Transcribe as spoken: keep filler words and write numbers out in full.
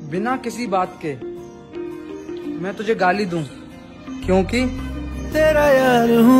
बिना किसी बात के मैं तुझे गाली दूं, क्योंकि तेरा यार हूँ।